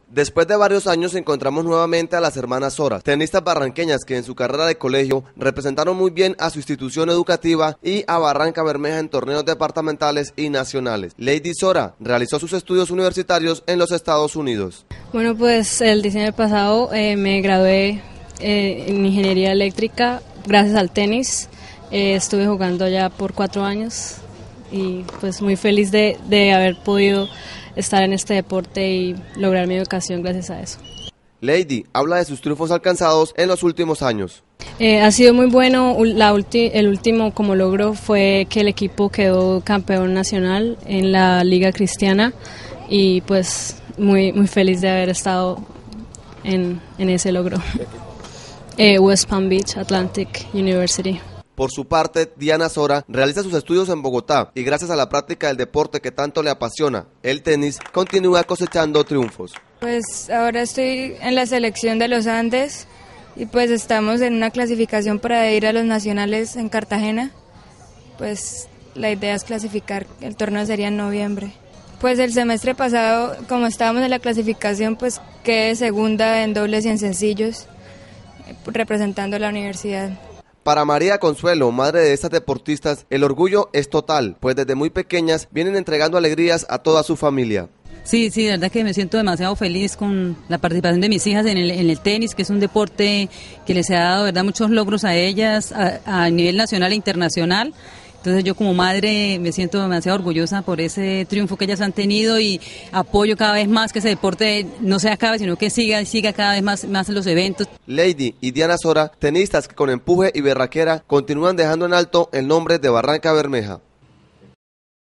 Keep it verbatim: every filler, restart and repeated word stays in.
Después de varios años encontramos nuevamente a las hermanas Sora, tenistas barranqueñas que en su carrera de colegio representaron muy bien a su institución educativa y a Barranca Bermeja en torneos departamentales y nacionales. Lady Sora realizó sus estudios universitarios en los Estados Unidos. Bueno, pues el diciembre pasado eh, me gradué eh, en ingeniería eléctrica gracias al tenis. Eh, estuve jugando ya por cuatro años y pues muy feliz de, de haber podido estar en este deporte y lograr mi educación gracias a eso. Lady habla de sus triunfos alcanzados en los últimos años. Eh, ha sido muy bueno. La ulti, el último como logro fue que el equipo quedó campeón nacional en la Liga Cristiana y pues muy muy feliz de haber estado en, en ese logro. Eh, West Palm Beach Atlantic University. Por su parte, Diana Sora realiza sus estudios en Bogotá y gracias a la práctica del deporte que tanto le apasiona, el tenis, continúa cosechando triunfos. Pues ahora estoy en la selección de los Andes y pues estamos en una clasificación para ir a los nacionales en Cartagena. Pues la idea es clasificar, el torneo sería en noviembre. Pues el semestre pasado, como estábamos en la clasificación, pues quedé segunda en dobles y en sencillos, representando a la universidad. Para María Consuelo, madre de estas deportistas, el orgullo es total, pues desde muy pequeñas vienen entregando alegrías a toda su familia. Sí, sí, de verdad que me siento demasiado feliz con la participación de mis hijas en el, en el tenis, que es un deporte que les ha dado, verdad, muchos logros a ellas a, a nivel nacional e internacional. Entonces yo como madre me siento demasiado orgullosa por ese triunfo que ellas han tenido y apoyo cada vez más que ese deporte no se acabe, sino que siga y siga cada vez más, más en los eventos. Lady y Diana Sora, tenistas que con empuje y berraquera continúan dejando en alto el nombre de Barranca Bermeja.